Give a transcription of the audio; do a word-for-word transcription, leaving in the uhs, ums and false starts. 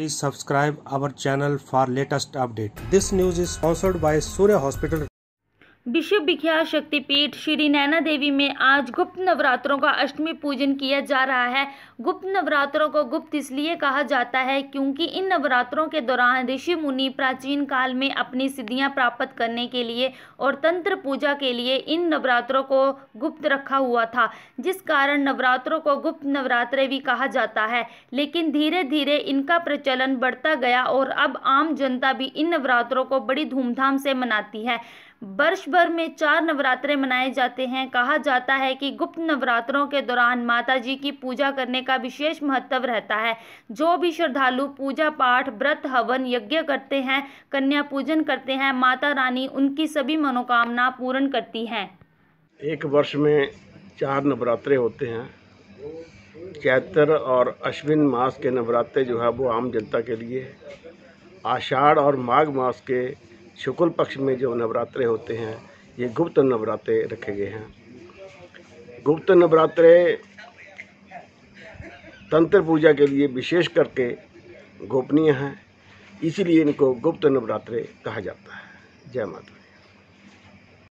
Please subscribe our channel for latest update. This news is sponsored by Surya Hospital. विश्व विख्यात शक्तिपीठ श्री नैना देवी में आज गुप्त नवरात्रों का अष्टमी पूजन किया जा रहा है। गुप्त नवरात्रों को गुप्त इसलिए कहा जाता है क्योंकि इन नवरात्रों के दौरान ऋषि मुनि प्राचीन काल में अपनी सिद्धियां प्राप्त करने के लिए और तंत्र पूजा के लिए इन नवरात्रों को गुप्त रखा हुआ था, जिस कारण नवरात्रों को गुप्त नवरात्रे भी कहा जाता है। लेकिन धीरे धीरे इनका प्रचलन बढ़ता गया और अब आम जनता भी इन नवरात्रों को बड़ी धूमधाम से मनाती है। वर्ष भर में चार नवरात्रे मनाए जाते हैं। कहा जाता है कि गुप्त नवरात्रों के दौरान माता जी की पूजा करने का विशेष महत्व रहता है। जो भी श्रद्धालु पूजा पाठ, व्रत, हवन, यज्ञ करते हैं, कन्या पूजन करते हैं, माता रानी उनकी सभी मनोकामना पूर्ण करती हैं। एक वर्ष में चार नवरात्रे होते हैं। चैत्र और अश्विन मास के नवरात्रे जो है वो आम जनता के लिए, आषाढ़ और माघ मास के शुक्ल पक्ष में जो नवरात्रे होते हैं ये गुप्त नवरात्रे रखे गए हैं। गुप्त नवरात्रे तंत्र पूजा के लिए विशेष करके गोपनीय हैं, इसीलिए इनको गुप्त नवरात्रे कहा जाता है। जय माता।